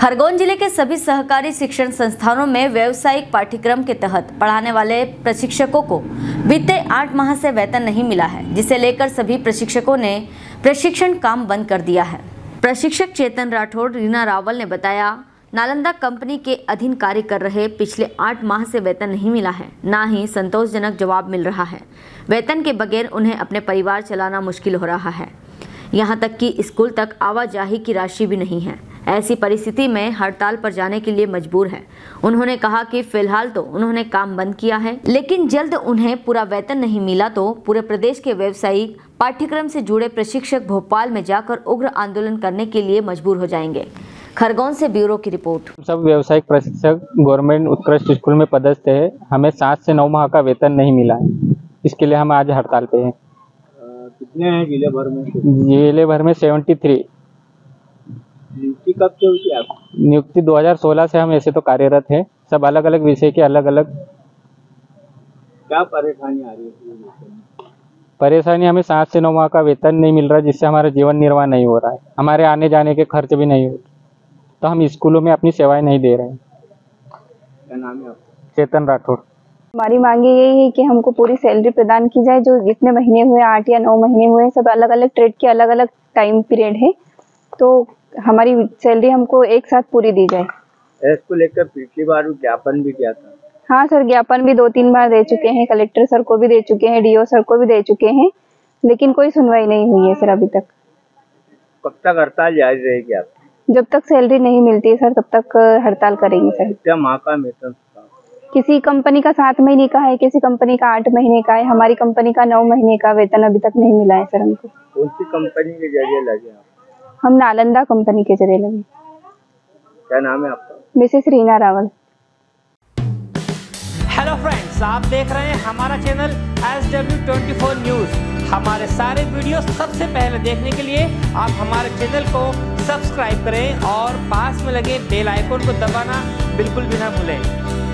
खरगोन जिले के सभी सहकारी शिक्षण संस्थानों में व्यावसायिक पाठ्यक्रम के तहत पढ़ाने वाले प्रशिक्षकों को बीते 8 माह से वेतन नहीं मिला है, जिसे लेकर सभी प्रशिक्षकों ने प्रशिक्षण काम बंद कर दिया है। प्रशिक्षक चेतन राठौड़, रीना रावल ने बताया, नालंदा कंपनी के अधीन कार्य कर रहे पिछले 8 माह से वेतन नहीं मिला है, ना ही संतोषजनक जवाब मिल रहा है। वेतन के बगैर उन्हें अपने परिवार चलाना मुश्किल हो रहा है। यहाँ तक कि स्कूल तक आवाजाही की राशि भी नहीं है। ऐसी परिस्थिति में हड़ताल पर जाने के लिए मजबूर है। उन्होंने कहा कि फिलहाल तो उन्होंने काम बंद किया है, लेकिन जल्द उन्हें पूरा वेतन नहीं मिला तो पूरे प्रदेश के व्यावसायिक पाठ्यक्रम से जुड़े प्रशिक्षक भोपाल में जाकर उग्र आंदोलन करने के लिए मजबूर हो जाएंगे। खरगोन से ब्यूरो की रिपोर्ट। सब व्यावसायिक प्रशिक्षक गवर्नमेंट उत्कृष्ट स्कूल में पदस्थ है। हमें 7 से 9 माह का वेतन नहीं मिला है, इसके लिए हम आज हड़ताल पे हैं। कितने हैं जिले भर में? जिले भर में 73। नियुक्ति कब से हुई थी आपकी? नियुक्ति 2016 से हम ऐसे तो कार्यरत हैं। सब अलग अलग विषय के अलग अलग। क्या परेशानी आ रही है? परेशानी, हमें 7 से 9 माह का वेतन नहीं मिल रहा, जिससे हमारा जीवन निर्वाह नहीं हो रहा है। हमारे आने जाने के खर्च भी नहीं हो, तो हम स्कूलों में अपनी सेवाएं नहीं दे रहे हैं। क्या नाम है आपका? चेतन राठौड़। हमारी मांग यही है कि हमको पूरी सैलरी प्रदान की जाए। जो जितने महीने हुए, 8 या 9 महीने हुए, सब अलग अलग ट्रेड के अलग अलग टाइम पीरियड है, तो हमारी सैलरी हमको एक साथ पूरी दी जाए। इसको लेकर पिछली बार ज्ञापन भी दिया था। हाँ सर, ज्ञापन भी 2-3 बार दे चुके हैं। कलेक्टर सर को भी दे चुके हैं, डीओ सर को भी दे चुके हैं, लेकिन कोई सुनवाई नहीं हुई है सर अभी तक। कब तक हड़ताल जारी रहेगी आप? जब तक सैलरी नहीं मिलती है सर, तब तक हड़ताल करेंगे सर। क्या माह का वेतन? किसी कंपनी का 7 महीने का है, किसी कंपनी का 8 महीने का है। हमारी कंपनी का 9 महीने का वेतन अभी तक नहीं मिला है सर हमको। कौन सी कंपनी के जरिए लगे आप? हम नालंदा कंपनी के जरिए लगे। क्या नाम है आपका? Mrs Reena Rawal. Hello friends, आप देख रहे हैं हमारा चैनल SW24 न्यूज़। हमारे सारे वीडियो सबसे पहले देखने के लिए आप हमारे चैनल को सब्सक्राइब करें और पास में लगे बेल आइकन को दबाना बिल्कुल भी ना भूलें।